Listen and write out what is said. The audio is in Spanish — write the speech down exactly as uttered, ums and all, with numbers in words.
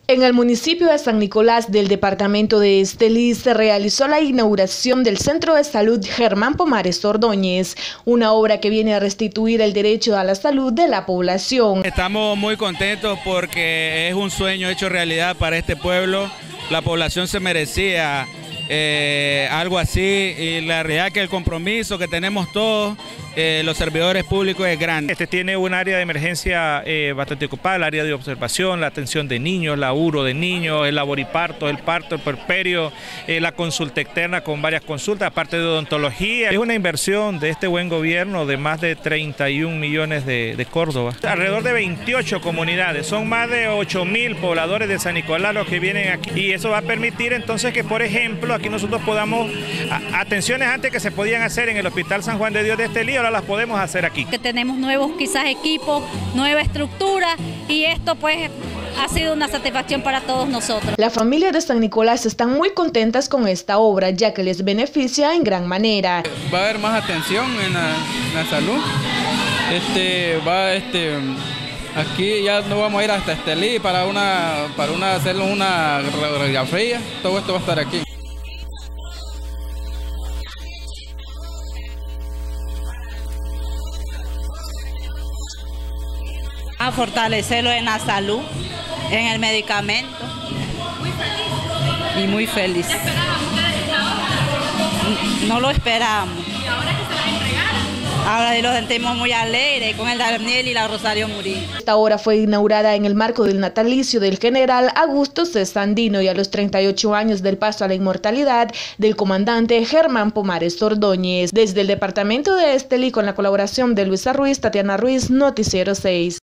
En el municipio de San Nicolás del departamento de Estelí se realizó la inauguración del Centro de Salud Germán Pomares Ordóñez, una obra que viene a restituir el derecho a la salud de la población. Estamos muy contentos porque es un sueño hecho realidad para este pueblo. La población se merecía eh, algo así y la realidad que el compromiso que tenemos todos, Eh, los servidores públicos, es grande. Este tiene un área de emergencia eh, bastante ocupada, el área de observación, la atención de niños, la uro de niños, el laboriparto, el parto, el puerperio, eh, la consulta externa con varias consultas, aparte de odontología. Es una inversión de este buen gobierno de más de treinta y un millones de, de Córdoba. Alrededor de veintiocho comunidades, son más de ocho mil pobladores de San Nicolás los que vienen aquí. Y eso va a permitir entonces que, por ejemplo, aquí nosotros podamos, a, atenciones antes que se podían hacer en el Hospital San Juan de Dios de Estelí, ahora las podemos hacer aquí. Que tenemos nuevos quizás equipos, nueva estructura y esto pues ha sido una satisfacción para todos nosotros. La familia de San Nicolás están muy contentas con esta obra ya que les beneficia en gran manera. Va a haber más atención en la, en la salud. Este, va, este, aquí ya no vamos a ir hasta Estelí para una, para una, hacerlo una radiografía. Todo esto va a estar aquí. A fortalecerlo en la salud, en el medicamento. Muy feliz. Y muy feliz. ¿Ya esperaban ustedes esta obra? No lo esperábamos. ¿Y ahora que se va a entregar? Ahora lo sentimos muy alegre con el Daniel y la Rosario Murillo. Esta obra fue inaugurada en el marco del natalicio del general Augusto C. Sandino y a los treinta y ocho años del paso a la inmortalidad del comandante Germán Pomares Ordóñez. Desde el departamento de Estelí, con la colaboración de Luisa Ruiz, Tatiana Ruiz, Noticiero seis.